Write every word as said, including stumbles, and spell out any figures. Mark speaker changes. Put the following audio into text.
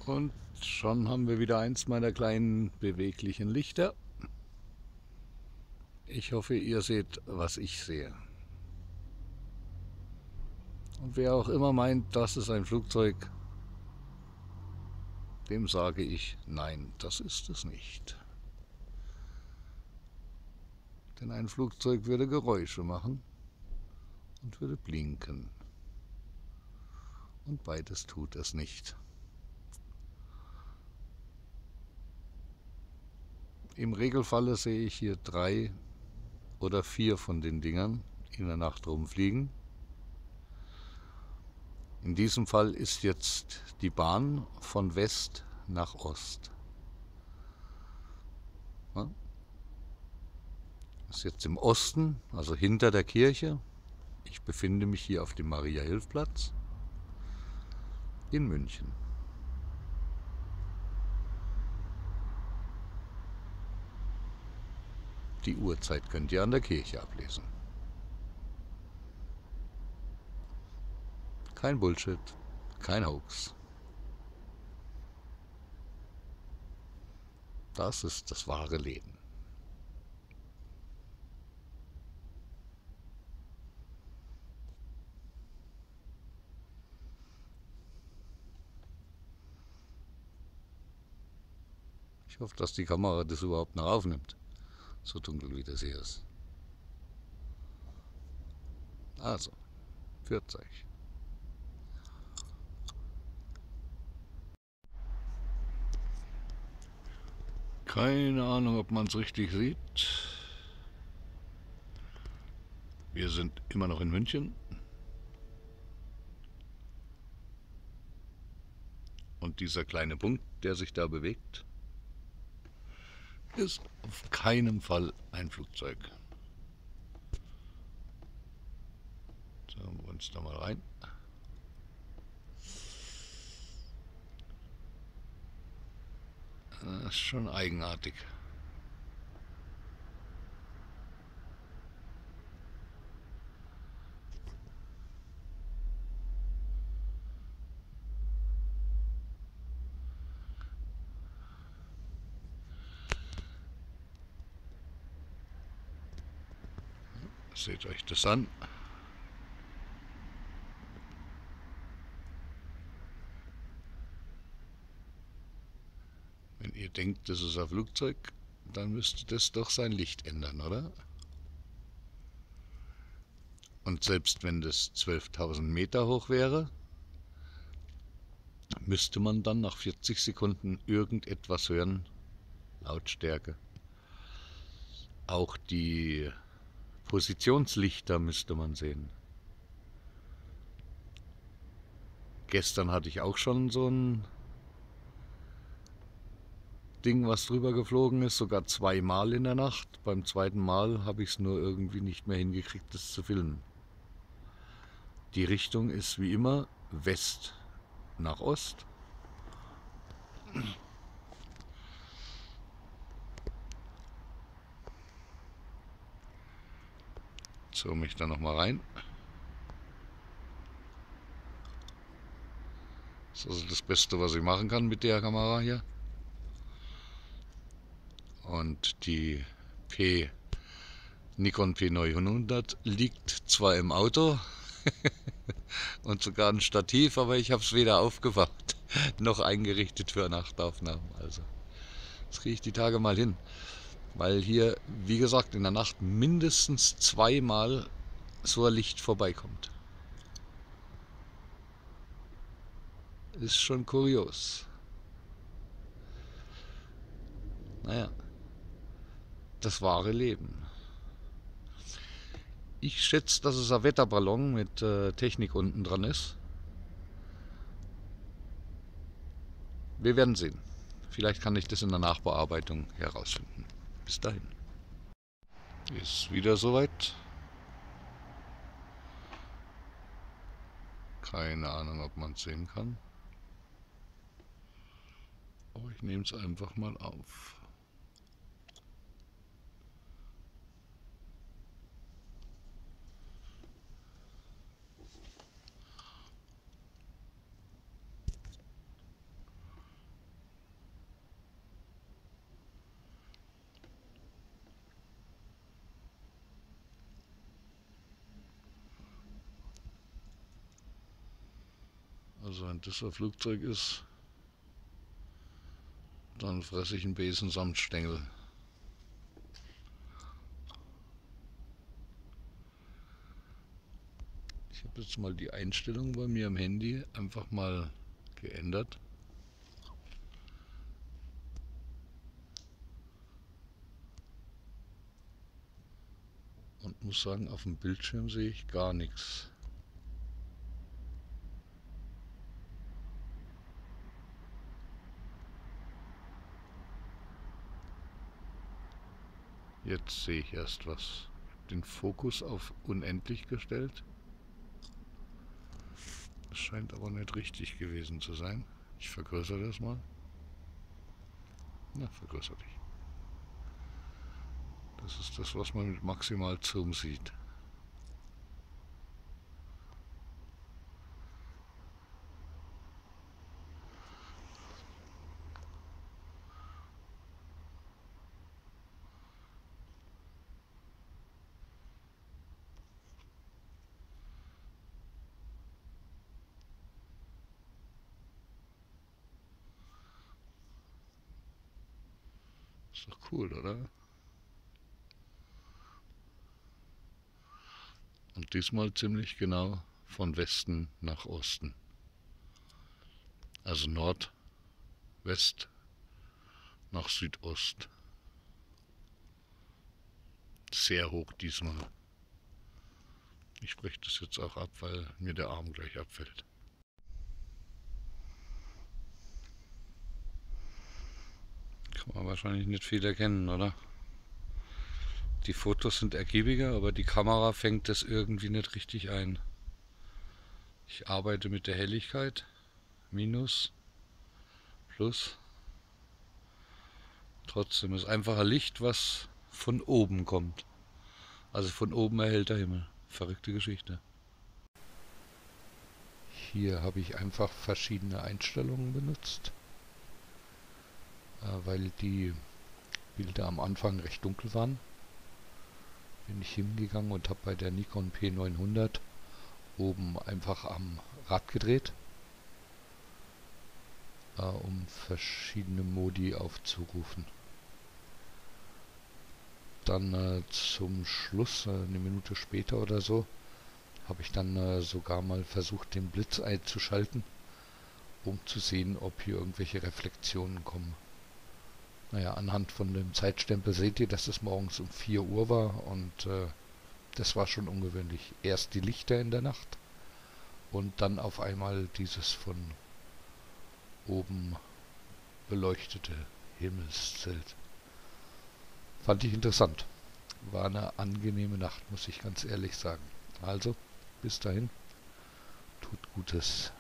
Speaker 1: Und schon haben wir wieder eins meiner kleinen beweglichen Lichter. Ich hoffe, ihr seht, was ich sehe. Und wer auch immer meint, das ist ein Flugzeug, dem sage ich, nein, das ist es nicht. Denn ein Flugzeug würde Geräusche machen und würde blinken. Und beides tut es nicht. Im Regelfalle sehe ich hier drei oder vier von den Dingern in der Nacht rumfliegen. In diesem Fall ist jetzt die Bahn von West nach Ost. Ja? Ist jetzt im Osten, also hinter der Kirche. Ich befinde mich hier auf dem Maria-Hilf-Platz in München. Die Uhrzeit könnt ihr an der Kirche ablesen. Kein Bullshit, kein Hoax. Das ist das wahre Leben. Ich hoffe, dass die Kamera das überhaupt noch aufnimmt, so dunkel wie das hier ist. Also, pfiat euch. Keine Ahnung, ob man es richtig sieht. Wir sind immer noch in München. Und dieser kleine Punkt, der sich da bewegt, ist auf keinen Fall ein Flugzeug. Schauen wir uns da mal rein. Das ist schon eigenartig. Seht euch das an. Wenn ihr denkt, das ist ein Flugzeug, dann müsste das doch sein Licht ändern, oder? Und selbst wenn das zwölftausend Meter hoch wäre, müsste man dann nach vierzig Sekunden irgendetwas hören. Lautstärke. Auch die Positionslichter müsste man sehen. Gestern hatte ich auch schon so ein Ding, was drüber geflogen ist, sogar zweimal in der Nacht. Beim zweiten Mal habe ich es nur irgendwie nicht mehr hingekriegt, das zu filmen. Die Richtung ist wie immer West nach Ost. Zoome ich da nochmal rein. Das ist also das Beste, was ich machen kann mit der Kamera hier. Und die P Nikon P neunhundert liegt zwar im Auto und sogar ein Stativ, aber ich habe es weder aufgewacht noch eingerichtet für Nachtaufnahmen. Also das kriege ich die Tage mal hin, weil hier, wie gesagt, in der Nacht mindestens zweimal so ein Licht vorbeikommt. Ist schon kurios. Naja, das wahre Leben. Ich schätze, dass es ein Wetterballon mit äh, Technik unten dran ist. Wir werden sehen. Vielleicht kann ich das in der Nachbearbeitung herausfinden. Bis dahin. Ist wieder soweit. Keine Ahnung, ob man es sehen kann. Aber ich nehme es einfach mal auf. Also wenn das ein Flugzeug ist, dann fresse ich einen Besen samt Stängel. Ich habe jetzt mal die Einstellung bei mir am Handy einfach mal geändert. Und muss sagen, auf dem Bildschirm sehe ich gar nichts. Jetzt sehe ich erst was. Ich habe den Fokus auf unendlich gestellt. Das scheint aber nicht richtig gewesen zu sein. Ich vergrößere das mal. Na, vergrößere dich. Das ist das, was man mit maximal Zoom sieht. Ist doch cool, oder? Und diesmal ziemlich genau von Westen nach Osten. Also Nordwest nach Südost. Sehr hoch diesmal. Ich breche das jetzt auch ab, weil mir der Arm gleich abfällt. Kann man wahrscheinlich nicht viel erkennen, oder? Die Fotos sind ergiebiger, aber die Kamera fängt das irgendwie nicht richtig ein. Ich arbeite mit der Helligkeit. Minus, Plus. Trotzdem ist einfach ein Licht, was von oben kommt. Also von oben erhellt der Himmel. Verrückte Geschichte. Hier habe ich einfach verschiedene Einstellungen benutzt, weil die Bilder am Anfang recht dunkel waren. Bin ich hingegangen und habe bei der Nikon P neunhundert oben einfach am Rad gedreht, um verschiedene Modi aufzurufen. Dann äh, zum Schluss, äh, eine Minute später oder so, habe ich dann äh, sogar mal versucht, den Blitz einzuschalten, um zu sehen, ob hier irgendwelche Reflexionen kommen. Naja, anhand von dem Zeitstempel seht ihr, dass es morgens um vier Uhr war und äh, das war schon ungewöhnlich. Erst die Lichter in der Nacht und dann auf einmal dieses von oben beleuchtete Himmelszelt. Fand ich interessant. War eine angenehme Nacht, muss ich ganz ehrlich sagen. Also, bis dahin, tut Gutes.